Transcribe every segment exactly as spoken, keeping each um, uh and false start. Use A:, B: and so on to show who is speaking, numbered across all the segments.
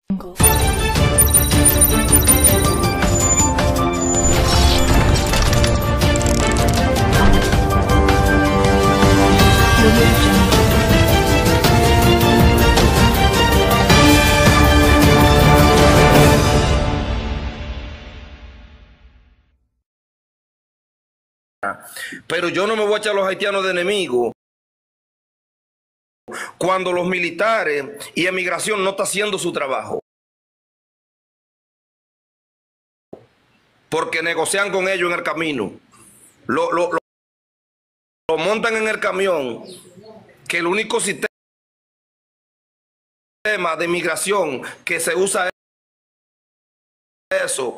A: Pero yo no me voy a echar a los haitianos de enemigos cuando los militares y emigración no está haciendo su trabajo, porque negocian con ellos en el camino, lo, lo, lo, lo montan en el camión, que el único sistema de migración que se usa eso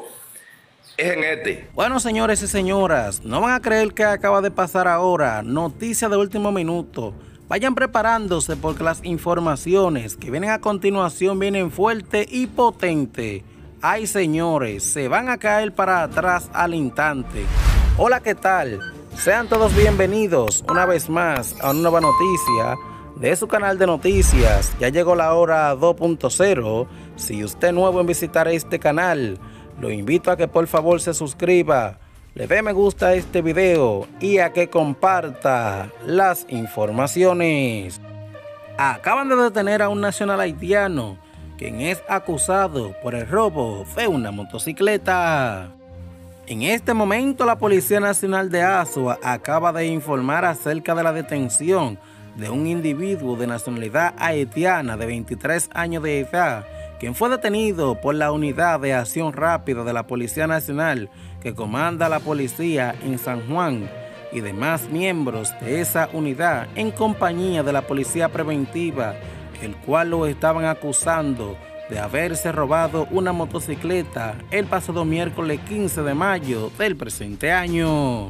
A: es en este.
B: Bueno, señores y señoras, no van a creer que acaba de pasar ahora, noticia de último minuto. Vayan preparándose porque las informaciones que vienen a continuación vienen fuertes y potentes. Ay, señores, se van a caer para atrás al instante. Hola, ¿qué tal? Sean todos bienvenidos una vez más a una nueva noticia de su canal de noticias. Ya llegó la hora dos punto cero. Si usted es nuevo en visitar este canal, lo invito a que por favor se suscriba, le dé me gusta a este video y a que comparta las informaciones. Acaban de detener a un nacional haitiano, quien es acusado por el robo de una motocicleta. En este momento la Policía Nacional de Azua acaba de informar acerca de la detención de un individuo de nacionalidad haitiana de veintitrés años de edad, quien fue detenido por la Unidad de Acción Rápida de la Policía Nacional que comanda la policía en San Juan y demás miembros de esa unidad en compañía de la Policía Preventiva, el cual lo estaban acusando de haberse robado una motocicleta el pasado miércoles quince de mayo del presente año.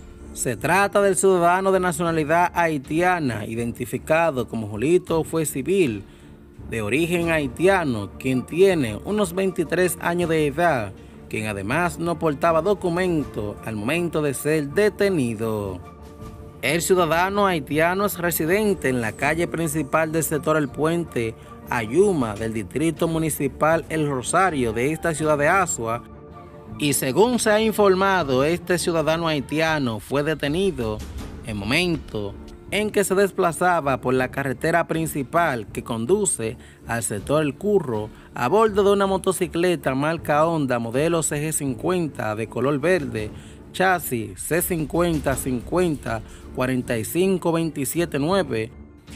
B: Se trata del ciudadano de nacionalidad haitiana identificado como Julito Fue Civil, de origen haitiano, quien tiene unos veintitrés años de edad, quien además no portaba documento al momento de ser detenido. El ciudadano haitiano es residente en la calle principal del sector El Puente, Ayuma, del distrito municipal El Rosario de esta ciudad de Azua, y según se ha informado, este ciudadano haitiano fue detenido en momento en que se desplazaba por la carretera principal que conduce al sector El Curro a bordo de una motocicleta marca Honda modelo C G cincuenta de color verde, chasis C cincuenta cincuenta cuarenta y cinco veintisiete nueve,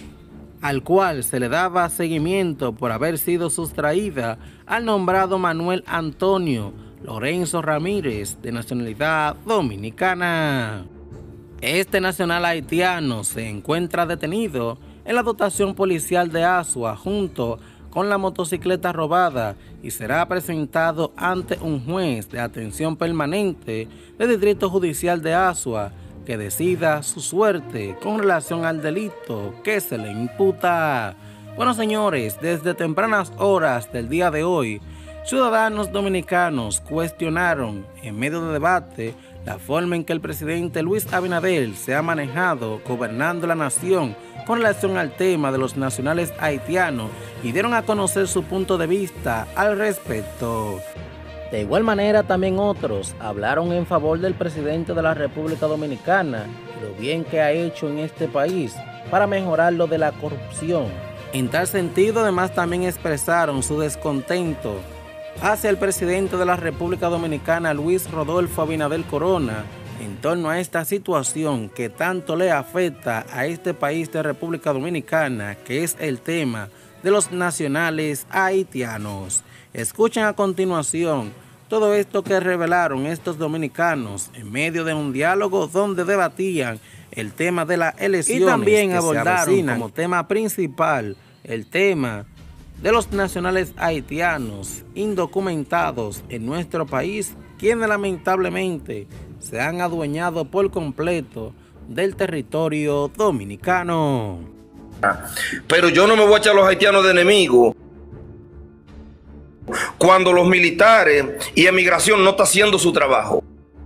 B: al cual se le daba seguimiento por haber sido sustraída al nombrado Manuel Antonio Lorenzo Ramírez, de nacionalidad dominicana. Este nacional haitiano se encuentra detenido en la dotación policial de Azua junto con la motocicleta robada y será presentado ante un juez de atención permanente del Distrito Judicial de Azua que decida su suerte con relación al delito que se le imputa. Bueno, señores, desde tempranas horas del día de hoy, ciudadanos dominicanos cuestionaron en medio de debate la forma en que el presidente Luis Abinader se ha manejado gobernando la nación con relación al tema de los nacionales haitianos y dieron a conocer su punto de vista al respecto. De igual manera, también otros hablaron en favor del presidente de la República Dominicana y lo bien que ha hecho en este país para mejorar lo de la corrupción. En tal sentido, además, también expresaron su descontento hacia el presidente de la República Dominicana, Luis Rodolfo Abinader Corona, en torno a esta situación que tanto le afecta a este país de República Dominicana, que es el tema de los nacionales haitianos. Escuchen a continuación todo esto que revelaron estos dominicanos en medio de un diálogo donde debatían el tema de las elecciones y también abordaron como tema principal el tema de los nacionales haitianos indocumentados en nuestro país, quienes lamentablemente se han adueñado por completo del territorio dominicano.
A: Pero yo no me voy a echar a los haitianos de enemigos cuando los militares y emigración no está haciendo su trabajo,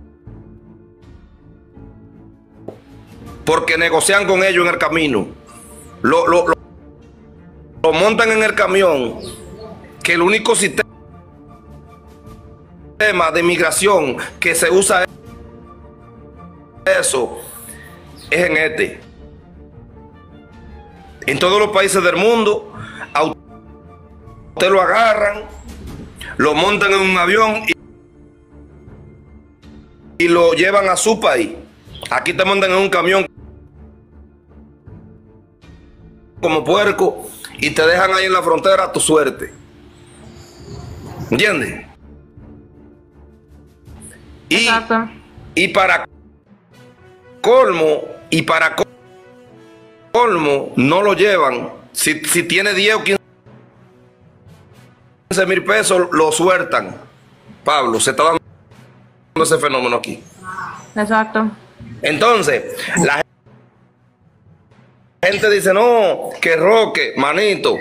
A: porque negocian con ellos en el camino, lo, lo, lo, lo montan en el camión, que el único sistema de migración que se usa eso es en este. En todos los países del mundo, a usted lo agarran, lo montan en un avión y, y lo llevan a su país. Aquí te mandan en un camión como puerco y te dejan ahí en la frontera a tu suerte. ¿Entiendes? Y, y para colmo, y para colmo, no lo llevan. Si, si tiene diez o quince mil pesos, lo sueltan. Pablo, se está dando ese fenómeno aquí.
C: Exacto.
A: Entonces, la gente dice, no, que Roque, manito.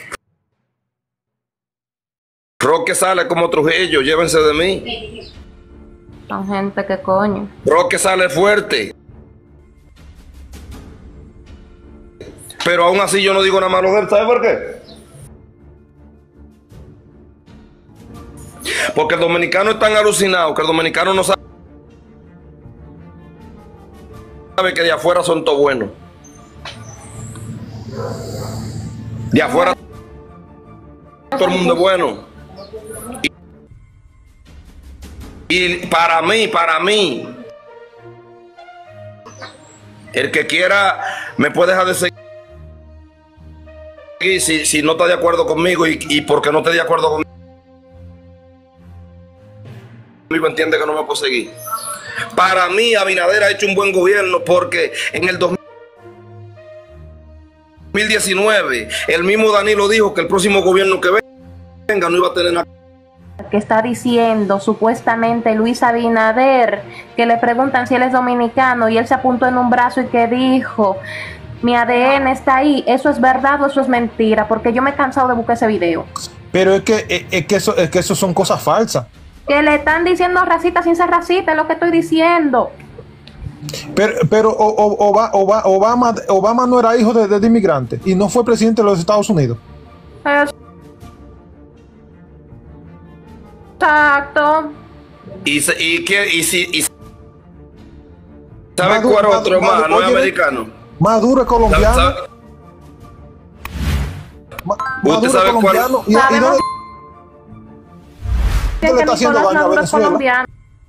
A: Roque sale como Trujillo, llévense de mí.
C: Son gente que coño.
A: Roque sale fuerte. Pero aún así yo no digo nada malo de él. ¿Sabe por qué? Porque el dominicano es tan alucinado que el dominicano no sabe que de afuera son todos buenos. De afuera todo el mundo es bueno. Y, y para mí, para mí, el que quiera me puede dejar de seguir si, si no está de acuerdo conmigo y, y porque no esté de acuerdo conmigo, entiende que no me puedo seguir. Para mí, Abinader ha hecho un buen gobierno porque en el dos mil diecinueve el mismo Danilo dijo que el próximo gobierno que venga no iba a tener nada.
C: Que está diciendo supuestamente Luis Abinader, que le preguntan si él es dominicano y él se apuntó en un brazo y que dijo, mi A D N está ahí. ¿Eso es verdad o eso es mentira? Porque yo me he cansado de buscar ese video.
D: Pero es que, es, es que eso es que eso son cosas falsas.
C: Que le están diciendo racista sin ser racista, es lo que estoy diciendo.
D: Pero, pero o, o, Obama, Obama, Obama no era hijo de, de, de inmigrantes y no fue presidente de los Estados Unidos.
C: Exacto.
A: Y, y, y, y, y ¿sabe cuál otro más? No es americano.
D: Maduro es colombiano.
A: ¿Sabe, sabe?
D: Maduro
A: ¿Usted sabe
D: es colombiano.
A: cuál?
D: Y,
C: Sabemos
D: y no, le está haciendo daño a Venezuela.
C: Colombiano.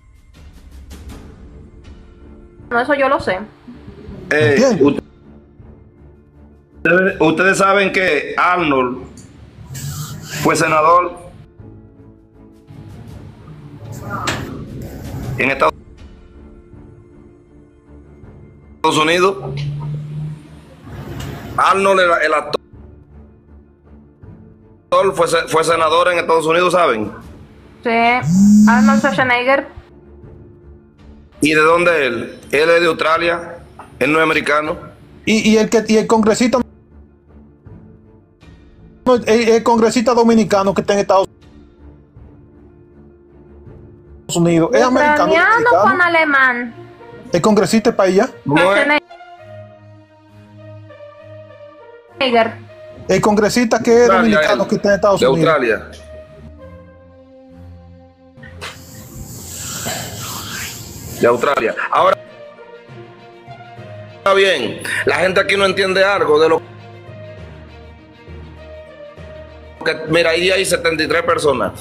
C: No, eso yo lo sé.
A: Eh, ustedes, ustedes saben que Arnold fue senador en Estados Unidos. Arnold, el, el actor, fue, fue senador en Estados Unidos, ¿saben?
C: Sí, Arnold Schwarzenegger.
A: ¿Y de dónde él? Él es de Australia, él no es americano.
D: Y, y, el, que, y el congresista el, el congresista dominicano que está en Estados Unidos es americano.
C: ¿Ucraniano con alemán?
D: El congresista es para allá. El congresista que es
A: Australia,
D: dominicano
A: él,
D: que está en Estados
A: de
D: Unidos.
A: Australia. De Australia. Ahora, está bien, la gente aquí no entiende algo de lo que, mira, ahí hay setenta y tres personas.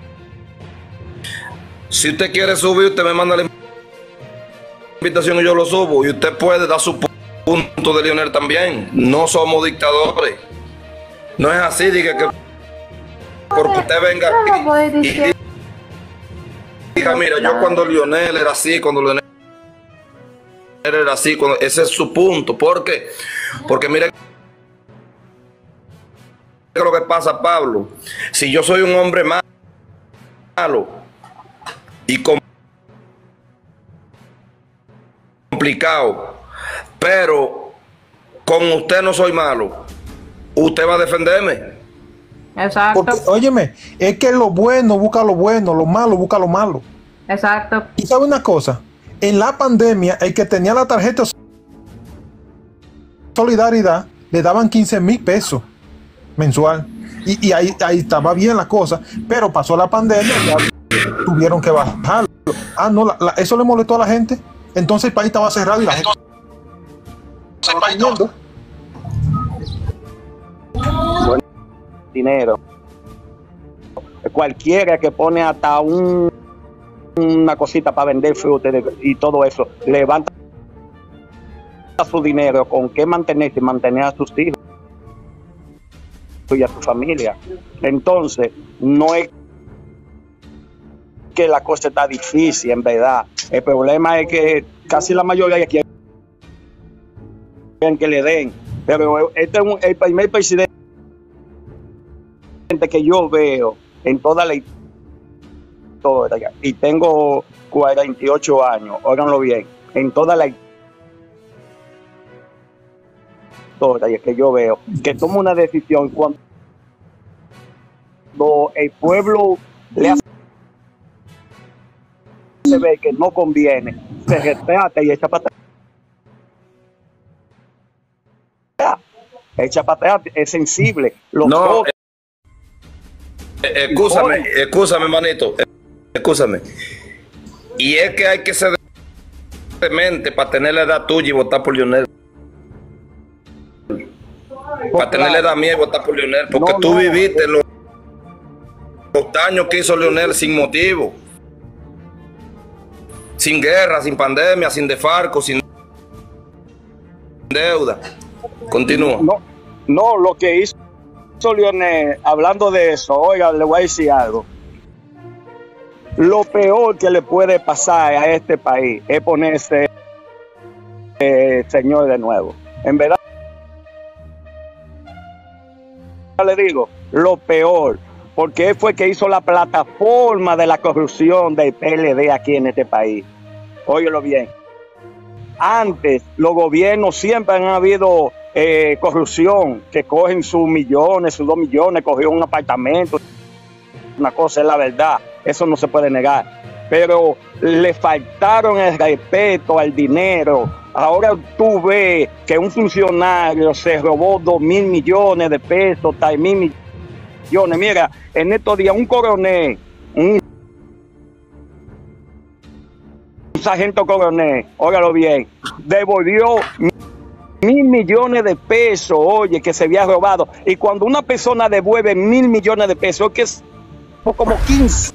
A: Si usted quiere subir, usted me manda la invitación y yo lo subo. Y usted puede dar su punto de Leonel también. No somos dictadores. No es así, diga que porque usted venga aquí y, y diga, mira, yo cuando Leonel era así, cuando Leonel era así, cuando, ese es su punto. ¿Por qué? Porque mire lo que pasa, Pablo. Si yo soy un hombre malo y complicado, pero con usted no soy malo, usted va a defenderme.
C: Exacto.
D: Porque, óyeme, es que lo bueno busca lo bueno, lo malo busca lo malo.
C: Exacto.
D: Y sabe una cosa, en la pandemia el que tenía la tarjeta Solidaridad le daban quince mil pesos mensual. Y, y ahí, ahí estaba bien la cosa, pero pasó la pandemia y ya tuvieron que bajarlo. Ah, no, la, la, eso le molestó a la gente. Entonces el país estaba cerrado y la gente estaba yendo.
E: Buen dinero. Cualquiera que pone hasta un, una cosita para vender fruta y todo eso, levanta su dinero con qué mantenerse y mantener a sus hijos y a su familia. Entonces, no es que la cosa está difícil, en verdad. El problema es que casi la mayoría quieren que le den. Pero este es un, el primer presidente que yo veo en toda la historia, y tengo cuarenta y ocho años, óiganlo bien, en toda la historia que yo veo, que toma una decisión cuando el pueblo le hace ver que no conviene, se retrata y echa para atrás. Echa para atrás, es sensible. Los
A: no,
E: otros,
A: eh, excúsame, excúsame, manito, excúsame. Y es que hay que ser demente para tener la edad tuya y votar por Leonel. Para tener la edad mía y votar por Leonel, porque no, tú no, viviste los, los daños que hizo Leonel sin motivo, sin guerra, sin pandemia, sin desfalco, sin deuda. Continúa.
E: No, no, lo que hizo Leonel, hablando de eso, oiga, le voy a decir algo. Lo peor que le puede pasar a este país es ponerse eh, señor de nuevo. En verdad, le digo, lo peor, porque él fue el que hizo la plataforma de la corrupción del P L D aquí en este país. Óyelo bien. Antes, los gobiernos siempre han habido eh, corrupción, que cogen sus millones, sus dos millones, cogieron un apartamento, una cosa es la verdad, eso no se puede negar. Pero le faltaron el respeto al dinero. Ahora tú ves que un funcionario se robó dos mil millones de pesos, tres mil millones. Mira, en estos días un coronel, un sargento coronel, óigalo bien, devolvió mil millones de pesos, oye, que se había robado. Y cuando una persona devuelve mil millones de pesos, que es como quince.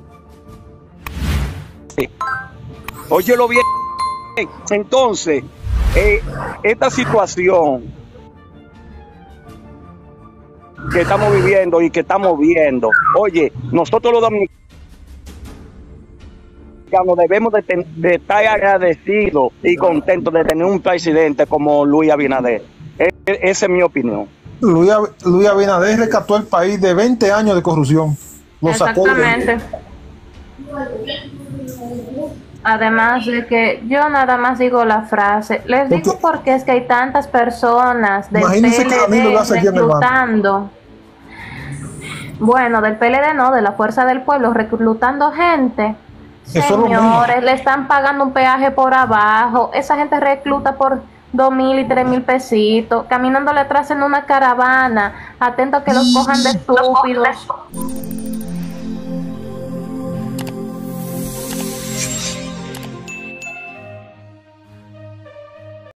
E: Óyelo bien. Entonces, eh, esta situación que estamos viviendo y que estamos viendo, oye, nosotros los dominicanos debemos de, ten, de estar agradecidos y contentos de tener un presidente como Luis Abinader. E, esa es mi opinión.
D: Luis, Luis Abinader rescató el país de veinte años de corrupción. Lo sacó.
C: Exactamente. Además de que yo nada más digo la frase, les porque, digo porque es que hay tantas personas del P L D reclutando, bueno, del P L D no, de la Fuerza del Pueblo, reclutando gente. Eso señores, le están pagando un peaje por abajo, esa gente recluta por dos mil y tres mil pesitos, caminándole atrás en una caravana, atento a que los cojan de estúpidos.